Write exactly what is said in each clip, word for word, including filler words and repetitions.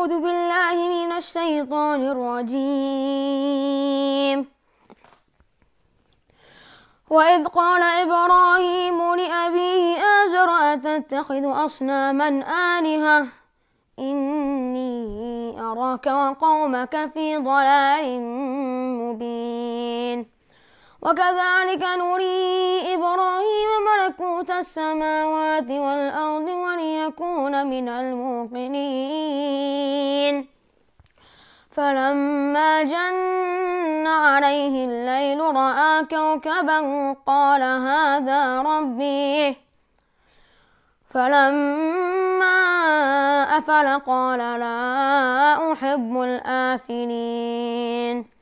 أعوذ بالله من الشيطان الرجيم. وإذ قال إبراهيم لأبيه آزر أتتخذ أصناما آلهة إني أراك وقومك في ضلال مبين. وكذلك نري إبراهيم ملكوت السماوات والأرض وليكون من الموقنين. فلما جن عليه الليل رأى كوكبا قال هذا ربي. فلما أفل قال لا أحب الآفلين.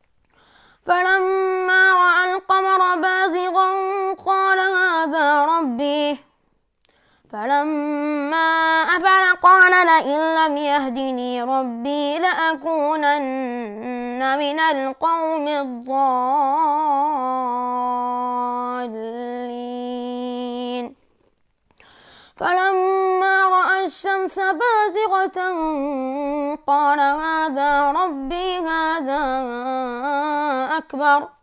فلما رأى القمر بازغا قال هذا ربي. فلما أفل قال لئن لم يهدني ربي لأكونن من القوم الضالين. فلما رأى الشمس بازغة قال هذا ربي هذا أكبر.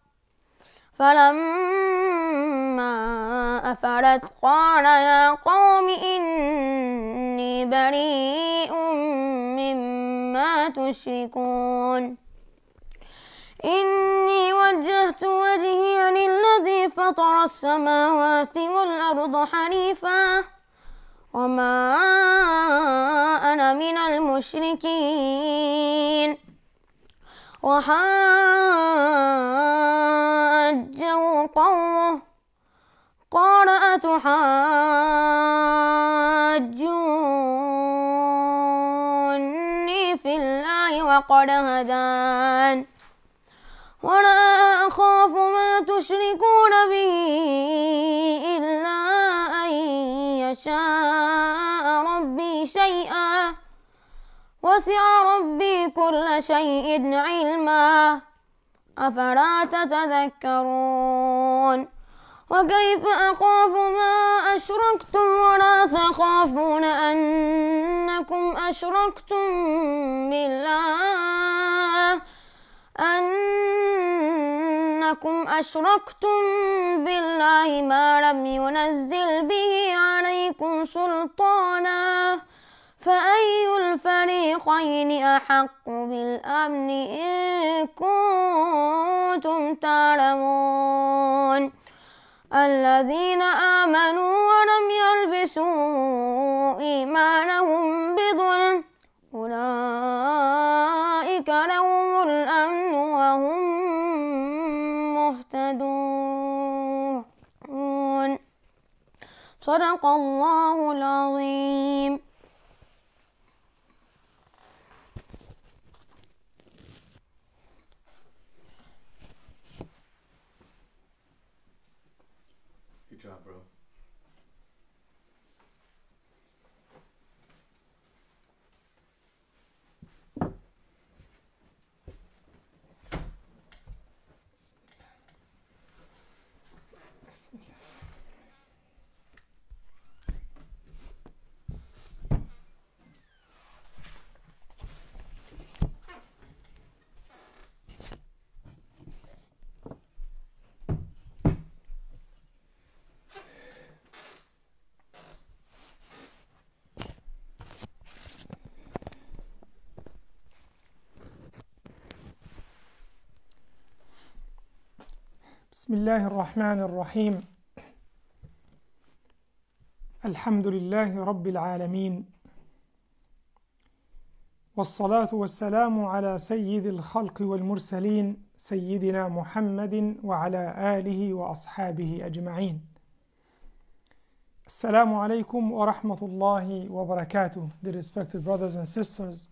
فلما أفلت قال يا قوم إني بريء مما تشركون. إني وجهت وجهي للذي فطر السماوات والأرض حنيفا وما أنا من المشركين. وحاجه قومه قال أتحاجوني في الله وقد هدان ولا أخاف ما تشركون به إلا أن يشاء ربي شيئا وسع ربي كل شيء علما أفلا تتذكرون. وكيف أخاف ما أشركتم ولا تخافون أنكم أشركتم بالله أنكم أشركتم بالله ما لم ينزل به عليكم سلطانا فأي الفريقين أحق بالأمن إن كنتم تعلمون. الذين آمنوا ولم يلبسوا إيمانهم بظلم أولئك لهم الأمن وهم مهتدون. صدق الله العظيم. Good job, bro. بسم الله الرحمن الرحيم. الحمد لله رب العالمين، والصلاة والسلام على سيد الخلق والمرسلين سيدنا محمد وعلى آله وأصحابه أجمعين. السلام عليكم ورحمة الله وبركاته. The respected brothers and sisters,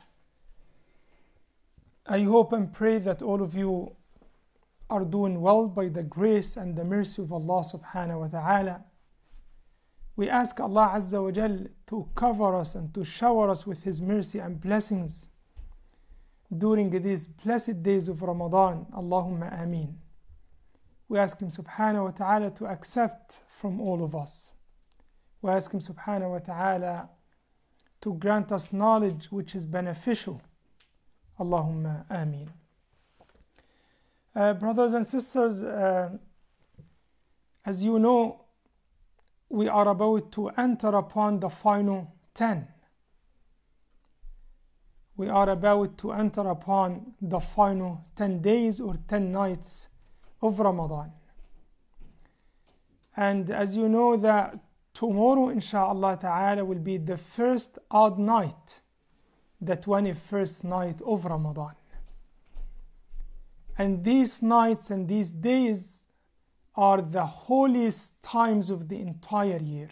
I hope and pray that all of you are doing well by the grace and the mercy of Allah subhanahu wa ta'ala. We ask Allah Azza wa Jal to cover us and to shower us with His mercy and blessings during these blessed days of Ramadan. Allahumma ameen. We ask Him subhanahu wa ta'ala to accept from all of us. We ask Him subhanahu wa ta'ala to grant us knowledge which is beneficial. Allahumma ameen. Uh, brothers and sisters, uh, as you know, we are about to enter upon the final ten. We are about to enter upon the final ten days or ten nights of Ramadan. And as you know that tomorrow, inshaAllah ta'ala, will be the first odd night, the twenty-first night of Ramadan. And these nights and these days are the holiest times of the entire year.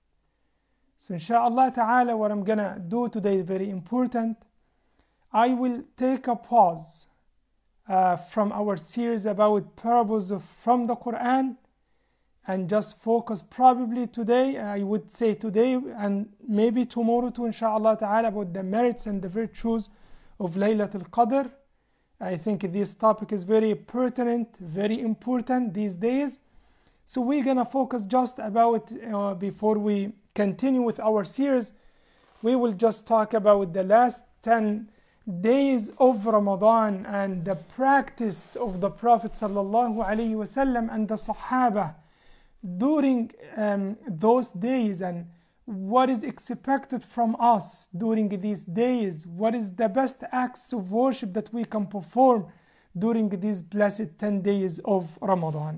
So inshaAllah ta'ala, what I'm gonna do today is very important. I will take a pause uh, from our series about parables of, from the Quran, and just focus probably today, I would say today and maybe tomorrow too, inshaAllah ta'ala, about the merits and the virtues of Laylatul Qadr. I think this topic is very pertinent, very important these days. So we're going to focus just about, uh, before we continue with our series, we will just talk about the last ten days of Ramadan and the practice of the Prophet sallallahu alaihi wasallam and the Sahaba during um, those days, and what is expected from us during these days, what is the best acts of worship that we can perform during these blessed ten days of Ramadan.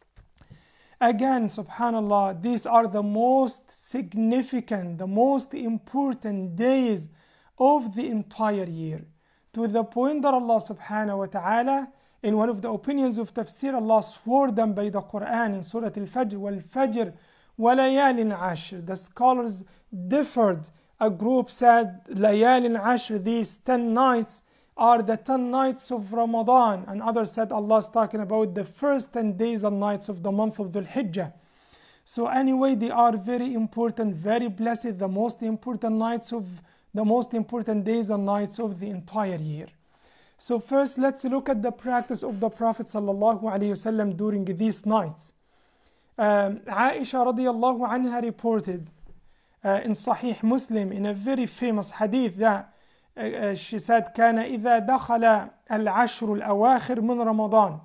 Again, subhanallah, these are the most significant, the most important days of the entire year, to the point that Allah subhanahu wa ta'ala, in one of the opinions of tafsir, Allah swore them by the Quran in Surah Al-Fajr, wal-Fajr wa-layalin ashr. The scholars differed. A group said layalin ashr, these ten nights are the ten nights of Ramadan, and others said Allah is talking about the first ten days and nights of the month of Dhul Hijjah. So anyway, they are very important, very blessed, the most important nights of the most important days and nights of the entire year. So first, let's look at the practice of the Prophet sallallahu alaihi wasallam during these nights. Um, Aisha radiallahu anha reported uh, in Sahih Muslim in a very famous hadith that uh, uh, she said, كان إذا دخل العشر الأواخر من رمضان.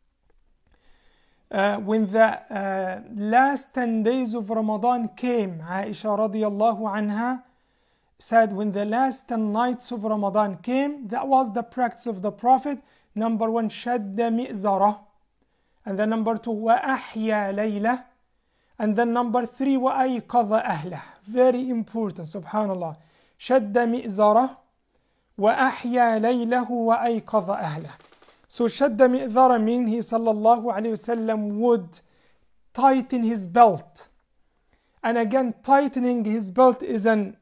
Uh, when the uh, last ten days of Ramadan came, Aisha radiallahu anha said, when the last ten nights of Ramadan came, that was the practice of the Prophet. Number one, شَدَّ مِئْزَرَهُ. And then number two, وَأَحْيَا لَيْلَهُ. And then number three, وَأَيْقَظَ أَهْلَهُ. Very important, subhanallah. شَدَّ مِئْزَرَهُ وَأَحْيَا لَيْلَهُ وَأَيْقَظَ أَهْلَهُ. So شَدَّ مِئْزَرَهُ means he sallallahu alayhi wasallam would tighten his belt. And again, tightening his belt is an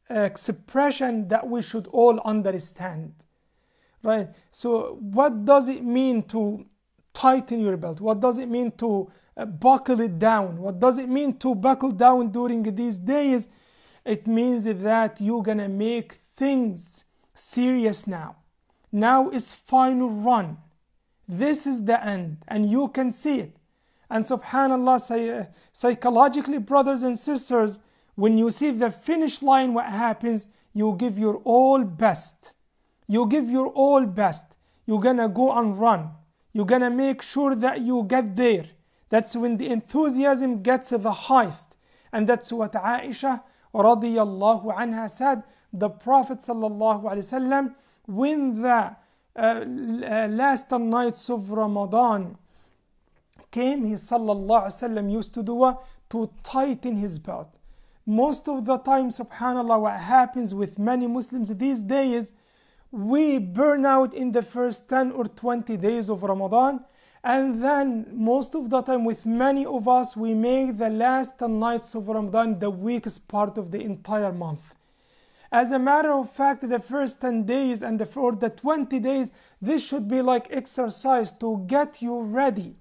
expression that we should all understand, right? So what does it mean to tighten your belt? What does it mean to uh, buckle it down? What does it mean to buckle down during these days? It means that you're gonna make things serious now. Now is final run. This is the end, and you can see it. And subhanallah, psychologically, brothers and sisters, when you see the finish line, what happens? You give your all best. You give your all best. You're gonna go and run. You're gonna make sure that you get there. That's when the enthusiasm gets the highest. And that's what Aisha radiyallahu anha said. The Prophet sallallahu alaihi wasallam, when the uh, last nights of Ramadan came, he sallallahu alaihi wasallam used to do what? To tighten his belt. Most of the time, subhanallah, what happens with many Muslims these days, we burn out in the first ten or twenty days of Ramadan, and then most of the time with many of us, we make the last ten nights of Ramadan the weakest part of the entire month. As a matter of fact, the first ten days and the, or the twenty days, this should be like exercise to get you ready,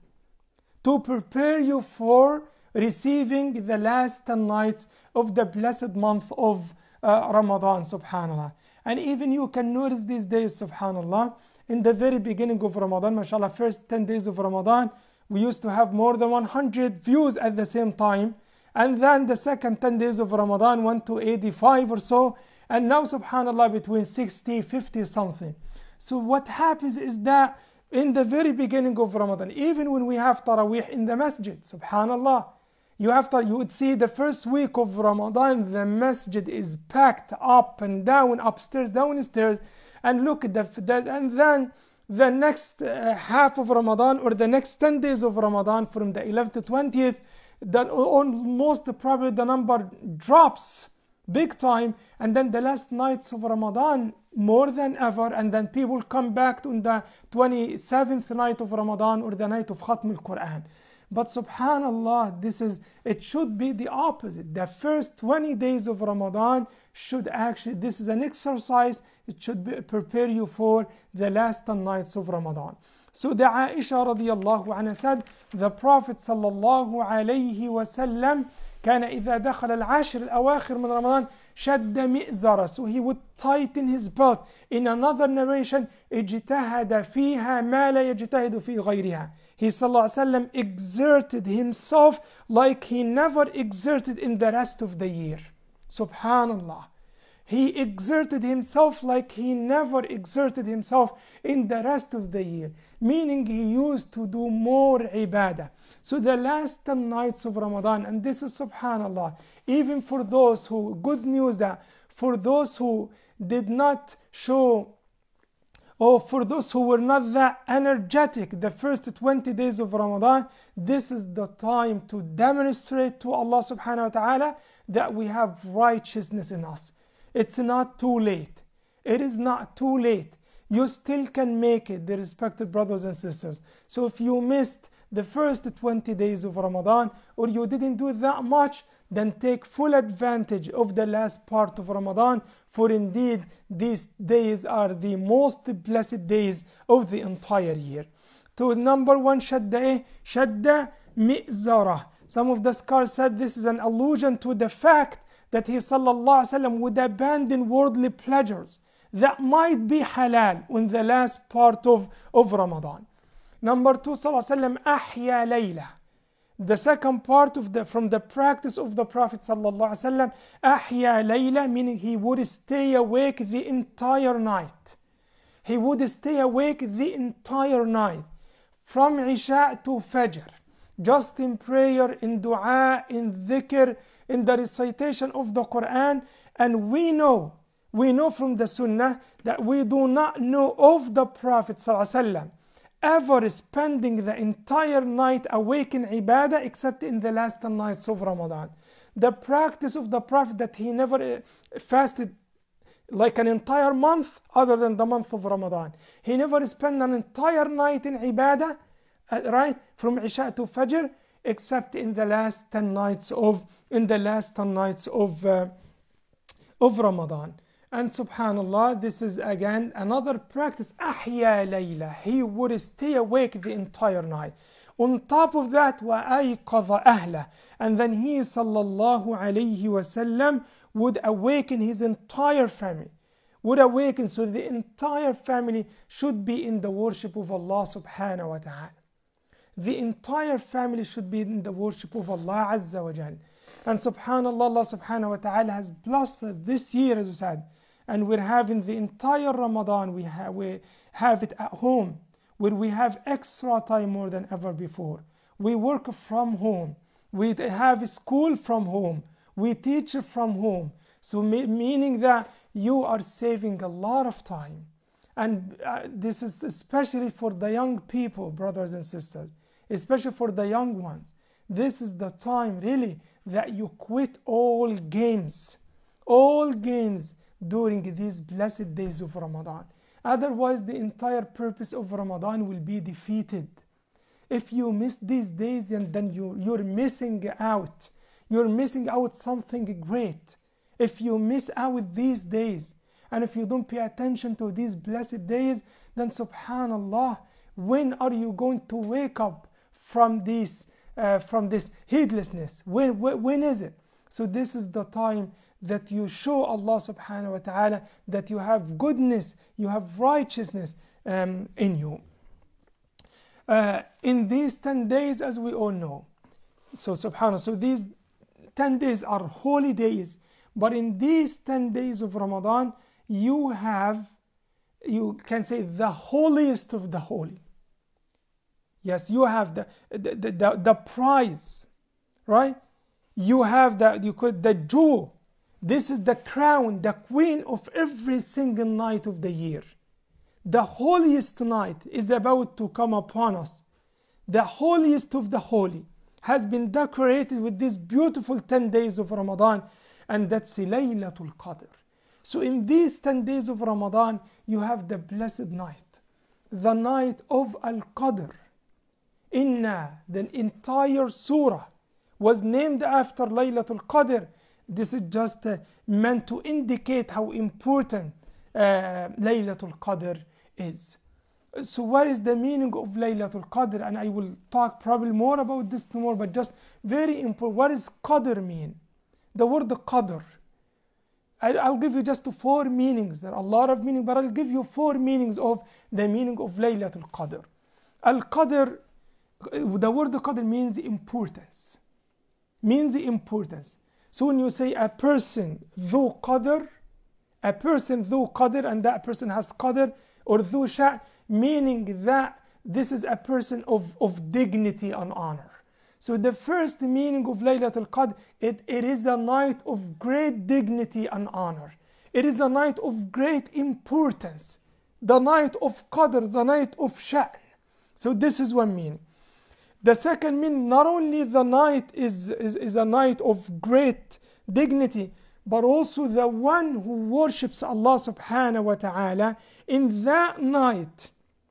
to prepare you for receiving the last ten nights of the blessed month of uh, Ramadan, subhanallah. And even you can notice these days, subhanallah, in the very beginning of Ramadan, mashallah, first ten days of Ramadan, we used to have more than one hundred views at the same time. And then the second ten days of Ramadan went to eighty-five or so. And now, subhanAllah, between sixty, fifty something. So what happens is that in the very beginning of Ramadan, even when we have Taraweeh in the masjid, subhanAllah, you have to, you would see the first week of Ramadan, the masjid is packed up and down, upstairs, downstairs. And look at the, the and then the next uh, half of Ramadan, or the next ten days of Ramadan, from the eleventh to twentieth, then almost probably the number drops big time. And then the last nights of Ramadan, more than ever. And then people come back to the twenty-seventh night of Ramadan, or the night of Khatm al-Quran. But subhanAllah, this is, it should be the opposite. The first twenty days of Ramadan should actually, this is an exercise, it should be, prepare you for the last ten nights of Ramadan. So the Aisha radiallahu anha said, the Prophet sallallahu alayhi wasallam كان إذا دخل العشر الأواخر من رمضان شد مئزرة. So he would tighten his belt. In another narration, اجتهد فيها ما لا يجتهد في غيرها. He sallallahu alayhi wa sallam exerted himself like he never exerted in the rest of the year. Subhanallah. He exerted himself like he never exerted himself in the rest of the year. Meaning he used to do more ibadah. So the last ten nights of Ramadan, and this is subhanallah, even for those who, good news that for those who did not show, or for those who were not that energetic the first twenty days of Ramadan, this is the time to demonstrate to Allah subhanahu wa ta'ala that we have righteousness in us. It's not too late. It is not too late. You still can make it, the respected brothers and sisters. So if you missed the first twenty days of Ramadan, or you didn't do that much, then take full advantage of the last part of Ramadan, for indeed these days are the most blessed days of the entire year. To number one, shadda, shadda mi'zarah. Some of the scholars said this is an allusion to the fact that he sallallahu alaihi wasallam would abandon worldly pleasures that might be halal in the last part of, of Ramadan. Number two, sallallahu alaihi wasallam ahya layla. The second part of the from the practice of the Prophet sallallahu alaihi wasallam, ahya layla, meaning he would stay awake the entire night. He would stay awake the entire night, from Isha to Fajr, just in prayer, in dua, in dhikr, in the recitation of the Quran. And we know, we know from the Sunnah that we do not know of the Prophet sallallahu alaihi wasallam ever spending the entire night awake in ibadah except in the last ten nights of Ramadan. The practice of the Prophet that he never fasted like an entire month other than the month of Ramadan. He never spent an entire night in ibadah, uh, right, from Isha to Fajr, except in the last ten nights of in the last ten nights of uh, of Ramadan. And subhanallah, this is again another practice, ahya layla. He would stay awake the entire night. On top of that, وَأَيْقَظَ أَهْلَهُ. And then he sallallahu alayhi wasallam would awaken his entire family. Would awaken, so the entire family should be in the worship of Allah subhanahu wa ta'ala. The entire family should be in the worship of Allah azza wa jal. And subhanallah, Allah subhanahu wa ta'ala has blessed this year, as we said. And we're having the entire Ramadan, we have, we have it at home, where we have extra time more than ever before. We work from home. We have school from home. We teach from home. So meaning that you are saving a lot of time. And uh, this is especially for the young people, brothers and sisters, especially for the young ones. This is the time really that you quit all games, all games, during these blessed days of Ramadan. Otherwise, the entire purpose of Ramadan will be defeated. If you miss these days, and then you, you're missing out. You're missing out something great. If you miss out these days, and if you don't pay attention to these blessed days, then subhanallah, when are you going to wake up from this, uh, from this heedlessness? When, when, when is it? So this is the time that you show Allah subhanahu wa ta'ala that you have goodness, you have righteousness um, in you. Uh, in these ten days, as we all know, so subhanallah, so these ten days are holy days, but in these ten days of Ramadan, you have, you can say, the holiest of the holy. Yes, you have the the, the, the, the prize, right? You have the, you could, the jewel. This is the crown, the queen of every single night of the year. The holiest night is about to come upon us. The holiest of the holy has been decorated with these beautiful ten days of Ramadan, and that's Laylatul Qadr. So in these ten days of Ramadan, you have the blessed night, the night of Al-Qadr. Inna, the entire surah was named after Laylatul Qadr. This is just uh, meant to indicate how important uh, Laylatul Qadr is. So what is the meaning of Laylatul Qadr? And I will talk probably more about this tomorrow, but just very important. What does Qadr mean? The word Qadr. I'll give you just four meanings. There are a lot of meanings, but I'll give you four meanings of the meaning of Laylatul Qadr. Al-Qadr, the word Qadr means importance. Means importance. So when you say a person ذو قدر, a person ذو قدر, and that person has qadr, or ذو شأن, meaning that this is a person of, of dignity and honor. So the first meaning of Laylatul Qadr, it, it is a night of great dignity and honor. It is a night of great importance. The night of Qadr, the night of Sha'n. So this is one meaning. The second meaning, not only the night is, is, is a night of great dignity, but also the one who worships Allah subhanahu wa ta'ala in that night.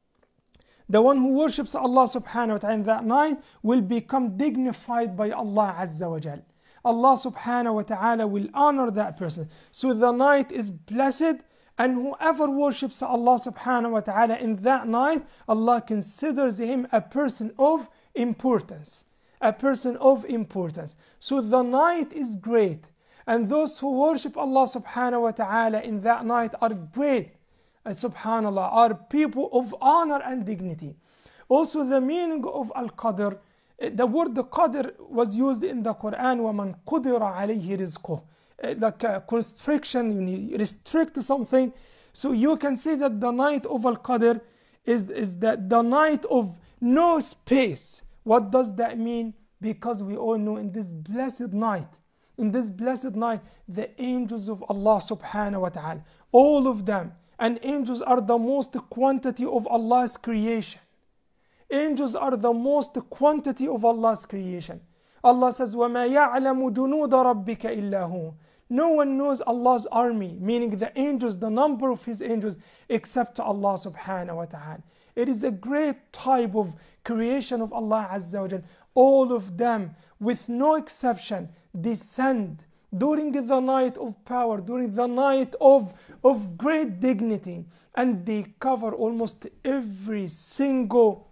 The one who worships Allah subhanahu wa ta'ala in that night will become dignified by Allah azza wa jal. Allah subhanahu wa ta'ala will honor that person. So the night is blessed, and whoever worships Allah subhanahu wa ta'ala in that night, Allah considers him a person of importance. A person of importance. So the night is great, and those who worship Allah subhanahu wa ta'ala in that night are great. And subhanallah, are people of honor and dignity. Also the meaning of Al-Qadr, the word Qadr was used in the Quran, وَمَنْ قُدِرَ عَلَيْهِ رِزْقُهُ, like a constriction, you restrict something. So you can say that the night of Al-Qadr is, is the, the night of no space. What does that mean? Because we all know in this blessed night, in this blessed night, the angels of Allah subhanahu wa ta'ala, all of them, and angels are the most quantity of Allah's creation. Angels are the most quantity of Allah's creation. Allah says, وَمَا يَعْلَمُ جُنُودَ رَبِّكَ إِلَّا هُ. No one knows Allah's army, meaning the angels, the number of His angels, except Allah subhanahu wa ta'ala. It is a great type of creation of Allah azza wa jal. All of them, with no exception, descend during the night of power, during the night of, of great dignity, and they cover almost every single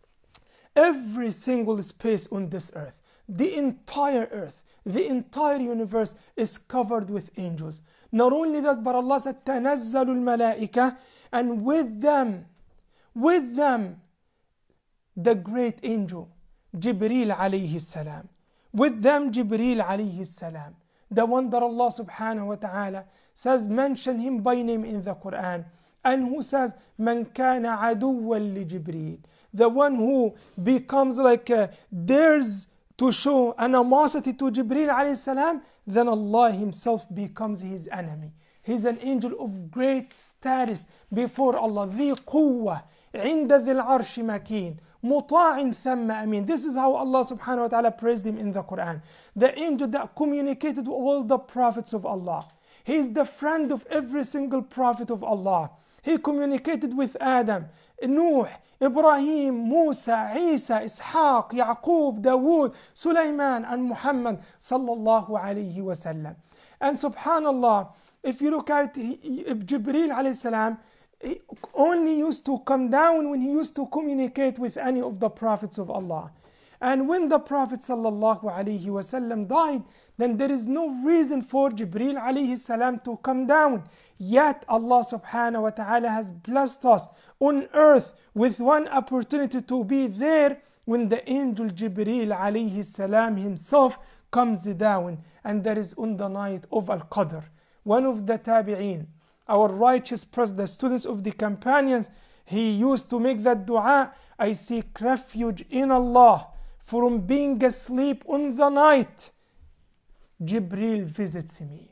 every single space on this earth. The entire earth, the entire universe is covered with angels. Not only that, but Allah said, تَنَزَّلُ الْمَلَائِكَةِ, and with them, with them, the great angel, Jibreel alayhi salam. With them, Jibreel alayhi salam. The one that Allah subhanahu wa ta'ala says, mention him by name in the Quran. And who says, مَنْ كَانَ عَدُوًّا لِجِبْرِيلٍ. The one who becomes like, uh, dares to show animosity to Jibreel alayhi salam, then Allah himself becomes his enemy. He's an angel of great status before Allah. ذِي قُوَّةٍ عِنْدَ ذِي الْعَرْشِ مَكِينٍ مُطَاعٍ ثَمَّ أَمِينٍ. This is how Allah subhanahu wa ta'ala praised him in the Quran. The angel that communicated with all the prophets of Allah. He is the friend of every single prophet of Allah. He communicated with Adam, Nuh, Ibrahim, Musa, Isa, Ishaq, Yaqub, Dawood, Sulaiman, and Muhammad sallallahu alayhi wa sallam. And subhanallah, if you look at it, Jibreel alayhi salam, he only used to come down when he used to communicate with any of the prophets of Allah. And when the Prophet sallallahu alaihi wasallam died, then there is no reason for Jibreel alayhi salam to come down. Yet Allah subhanahu wa ta'ala has blessed us on earth with one opportunity to be there when the angel Jibreel alayhi salam himself comes down, and that is on the night of Al-Qadr. One of the tabi'een, our righteous president, the students of the companions, he used to make that dua, I seek refuge in Allah from being asleep on the night Jibreel visits me.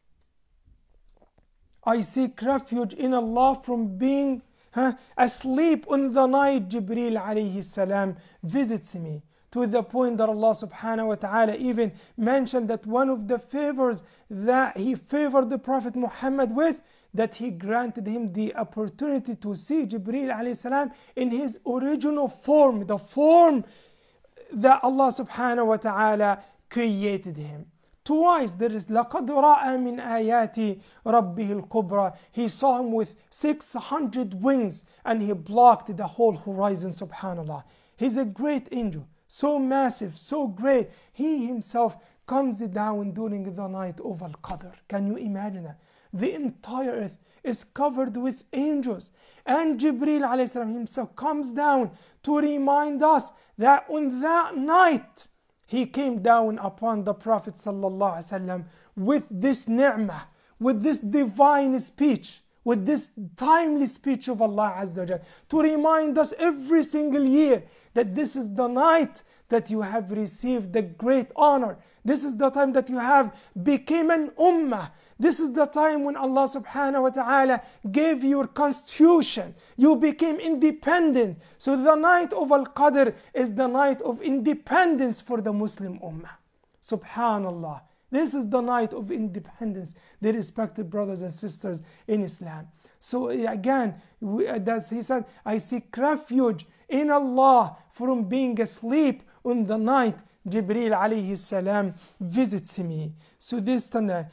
I seek refuge in Allah from being huh, asleep on the night Jibreel alayhi salam visits me. To the point that Allah subhanahu wa ta'ala even mentioned that one of the favors that He favored the Prophet Muhammad with, that He granted him the opportunity to see Jibreel alayhi salam in his original form, the form that Allah subhanahu wa ta'ala created him. Twice there is لَقَدْ رَأَى مِنْ آيَاتِ رَبِّهِ الْكُبْرَى. He saw him with six hundred wings and he blocked the whole horizon, subhanallah. He's a great angel, so massive, so great. He himself comes down during the night of Al-Qadr. Can you imagine that? The entire earth is covered with angels, and Jibreel alayhi salam himself comes down to remind us that on that night he came down upon the Prophet sallallahu alaihi wasallam with this ni'mah, with this divine speech, with this timely speech of Allah Azza wa Jal, to remind us every single year that this is the night that you have received the great honor. This is the time that you have became an ummah. This is the time when Allah subhanahu wa ta'ala gave your constitution. You became independent. So the night of Al-Qadr is the night of independence for the Muslim ummah. Subhanallah. This is the night of independence, the respected brothers and sisters in Islam. So again, as he said, I seek refuge in Allah from being asleep on the night Jibreel alayhi salam visits me. So this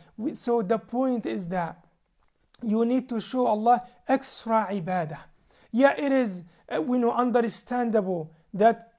so the point is that you need to show Allah extra ibadah. Yeah, it is we know understandable that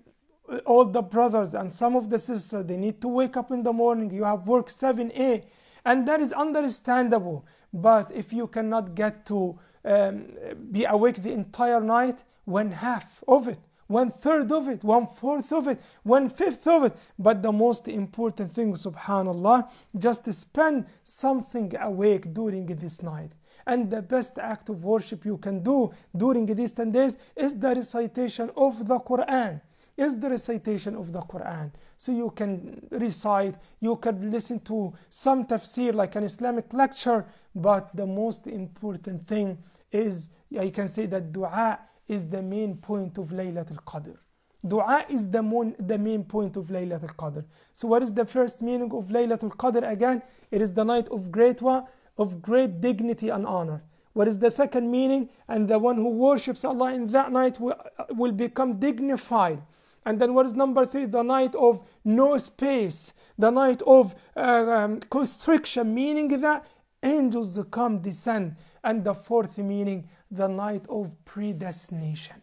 all the brothers and some of the sisters, they need to wake up in the morning. You have work seven a, and that is understandable. But if you cannot get to um, be awake the entire night, one half of it, one third of it, one fourth of it, one fifth of it. But the most important thing, subhanallah, just to spend something awake during this night. And the best act of worship you can do during these ten days is the recitation of the Quran. Is the recitation of the Quran. So you can recite, you can listen to some tafsir like an Islamic lecture, but the most important thing is, I can say that dua is the main point of Laylatul Qadr. Dua is the, mon, the main point of Laylatul Qadr. So what is the first meaning of Laylatul Qadr? Again, it is the night of great one, of great dignity and honor. What is the second meaning? And the one who worships Allah in that night will, will become dignified. And then what is number three? The night of no space, the night of uh, um, constriction, meaning that angels come, descend. And the fourth meaning, the night of predestination.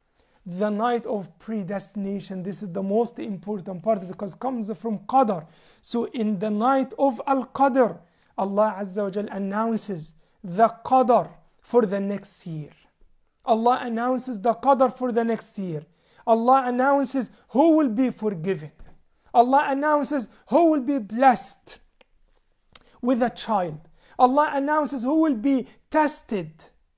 The night of predestination, this is the most important part because it comes from Qadr. So in the night of Al-Qadr, Allah Azza wa Jal announces the Qadr for the next year. Allah announces the Qadr for the next year. Allah announces who will be forgiven. Allah announces who will be blessed with a child. Allah announces who will be tested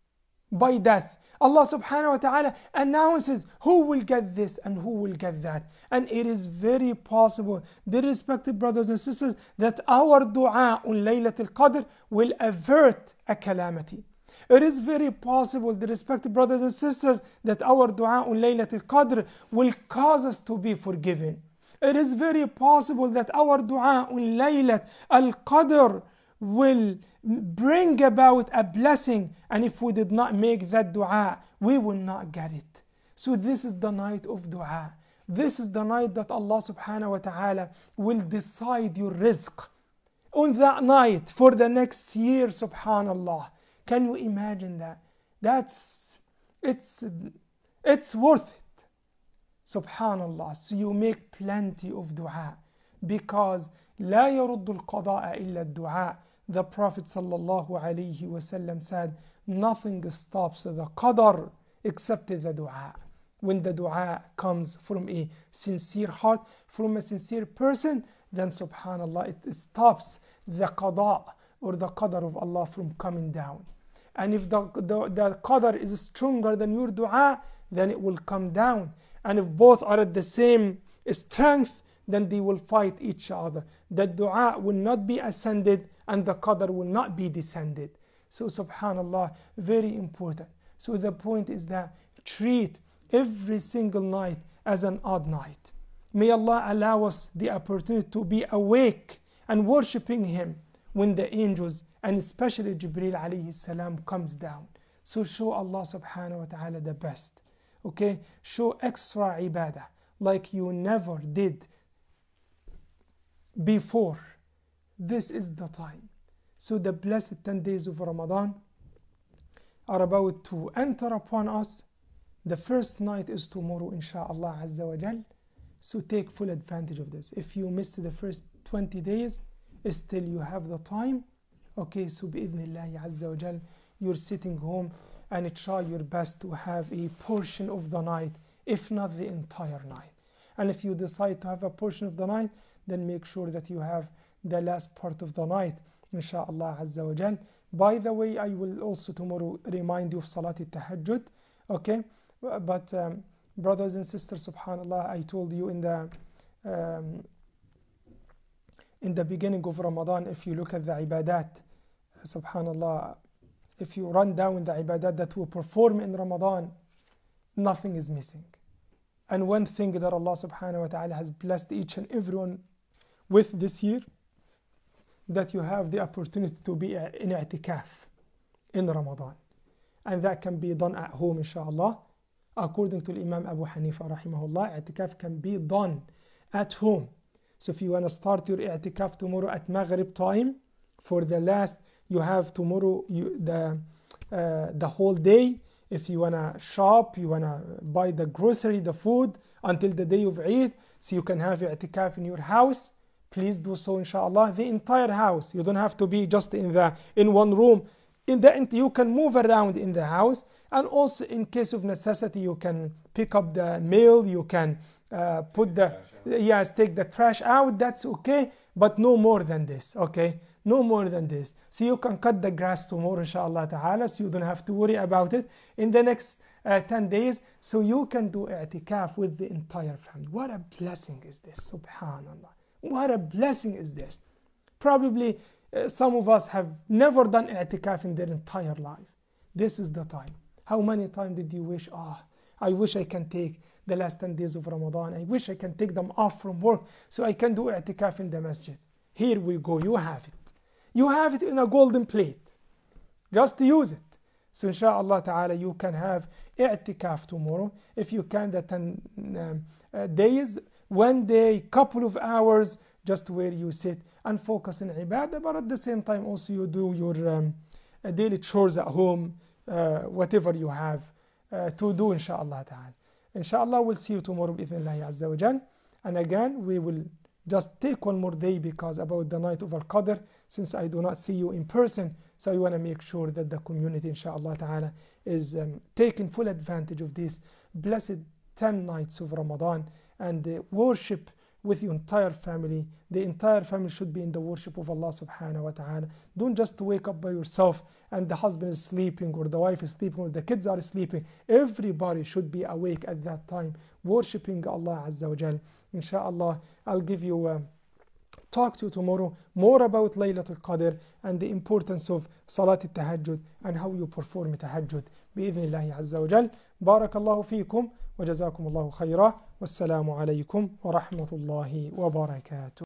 by death. Allah subhanahu wa ta'ala announces who will get this and who will get that. And it is very possible, dear respected brothers and sisters, that our dua on Laylatul Qadr will avert a calamity. It is very possible, the respected brothers and sisters, that our dua on Laylatul Qadr will cause us to be forgiven. It is very possible that our dua on Laylatul Qadr will bring about a blessing, and if we did not make that dua, we will not get it. So this is the night of dua. This is the night that Allah subhanahu wa ta'ala will decide your rizq. On that night for the next year, subhanallah. Can you imagine that? That's, it's, it's worth it. Subhanallah. So you make plenty of dua, because لا يرد القضاء إلا الدعاء. The Prophet sallallahu alayhi wasallam said, nothing stops the qadr except the dua. When the dua comes from a sincere heart, from a sincere person, then subhanallah, it stops the qada or the qadar of Allah from coming down. And if the, the, the qadar is stronger than your dua, then it will come down. And if both are at the same strength, then they will fight each other. The dua will not be ascended and the qadar will not be descended. So subhanallah, very important. So the point is that treat every single night as an odd night. May Allah allow us the opportunity to be awake and worshipping Him when the angels and especially Jibreel alayhi salam comes down. So show Allah subhanahu wa ta'ala the best. Okay? Show extra ibadah like you never did before. This is the time. So the blessed ten days of Ramadan are about to enter upon us. The first night is tomorrow, insha'Allah Azza wa Jal. So take full advantage of this. If you missed the first twenty days, still you have the time. Okay, so bi'idhnillahi Azza wa Jal, you're sitting home and try your best to have a portion of the night, if not the entire night. And if you decide to have a portion of the night, then make sure that you have the last part of the night, insha'Allah Azza wa Jal. By the way, I will also tomorrow remind you of Salat al-Tahajjud. Okay, but um, brothers and sisters, subhanallah, I told you in the um, in the beginning of Ramadan, if you look at the ibadat, subhanallah, if you run down the ibadat that we perform in Ramadan, nothing is missing. And one thing that Allah subhanahu wa ta'ala has blessed each and everyone with this year, that you have the opportunity to be in i'tikaf in Ramadan. And that can be done at home, inshallah. According to Imam Abu Hanifa rahimahullah, i'tikaf can be done at home. So if you want to start your i'tikaf tomorrow at Maghrib time, for the last, you have tomorrow you, the, uh, the whole day. If you want to shop, you want to buy the grocery, the food, until the day of Eid, so you can have i'tikaf in your house, please do so, inshallah. The entire house. You don't have to be just in the in one room. In the you can move around in the house, and also in case of necessity, you can pick up the mail. You can uh, put the yes, take the trash out. That's okay, but no more than this. Okay, no more than this. So you can cut the grass tomorrow, inshallah ta'ala. So you don't have to worry about it in the next uh, ten days. So you can do i'tikaf with the entire family. What a blessing is this, subhanallah. What a blessing is this. Probably uh, some of us have never done i'tikaf in their entire life. This is the time. How many times did you wish, ah, oh, I wish I can take the last ten days of Ramadan. I wish I can take them off from work so I can do i'tikaf in the masjid. Here we go. You have it. You have it in a golden plate. Just use it. So inshallah ta'ala, you can have i'tikaf tomorrow. If you can, the ten um, uh, days, one day, couple of hours, just where you sit and focus on ibadah, but at the same time also you do your um, uh, daily chores at home, uh, whatever you have uh, to do, inshallah ta'ala. Inshallah, we'll see you tomorrow bi'idhnillahi azza wa jal. And again, we will just take one more day because about the night of Al-Qadr, since I do not see you in person, so I want to make sure that the community, inshallah ta'ala, is um, taking full advantage of these blessed ten nights of Ramadan and uh, worship with your entire family. The entire family should be in the worship of Allah subhanahu wa ta'ala. Don't just wake up by yourself and the husband is sleeping or the wife is sleeping or the kids are sleeping. Everybody should be awake at that time, worshipping Allah azza wa jal. Inshallah, I'll give you a talk to you tomorrow more about Laylatul Qadr and the importance of Salat al-Tahajjud and how you perform Tahajjud bi'idhnillahi azza wa jal. Barakallahu feekum wa jazakumullahu khayra. Wassalamu alaykum wa rahmatullahi wa barakatuh.